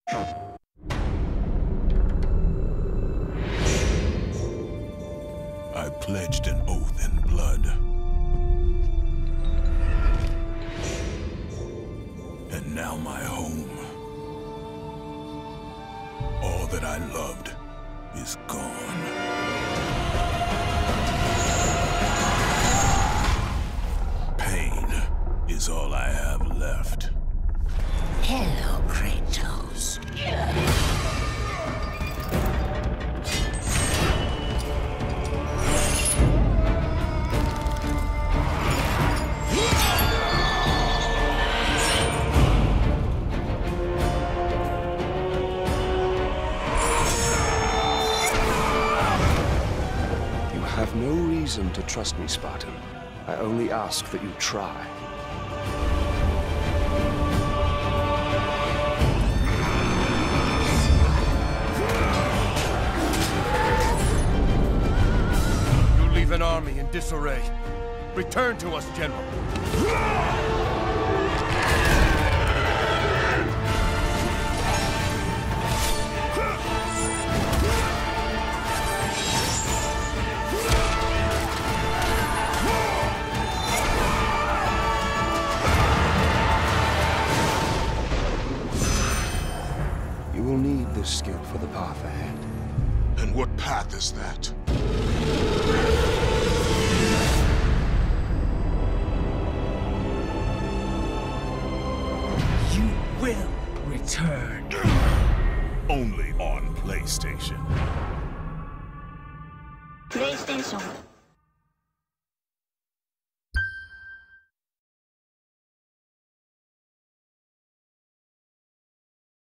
I pledged an oath in blood. And now my home. All that I loved is gone. Pain is all I have left. Hello, Kratos. You have no reason to trust me, Spartan. I only ask that you try. You leave an army in disarray. Return to us, General. You will need this skill for the path ahead. And what path is that? You will return. Only on PlayStation. PlayStation